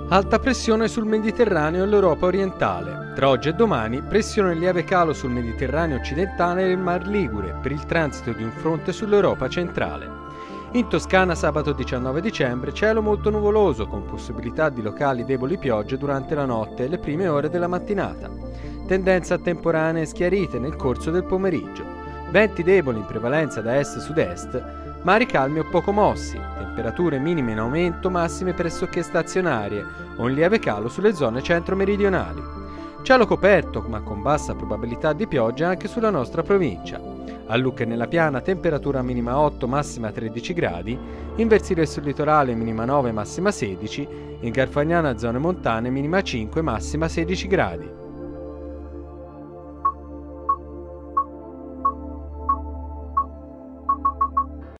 Alta pressione sul Mediterraneo e l'Europa orientale. Tra oggi e domani, pressione in lieve calo sul Mediterraneo occidentale e il Mar Ligure per il transito di un fronte sull'Europa centrale. In Toscana sabato 19 dicembre cielo molto nuvoloso con possibilità di locali deboli piogge durante la notte e le prime ore della mattinata. Tendenza a temporanee schiarite nel corso del pomeriggio. Venti deboli in prevalenza da est-sud-est, mari calmi o poco mossi, temperature minime in aumento, massime pressoché stazionarie o un lieve calo sulle zone centro-meridionali. Cielo coperto ma con bassa probabilità di pioggia anche sulla nostra provincia. A Lucca e nella Piana temperatura minima 8, massima 13 gradi, in Versile sul litorale minima 9, massima 16, in Garfagnana zone montane minima 5, massima 16 gradi.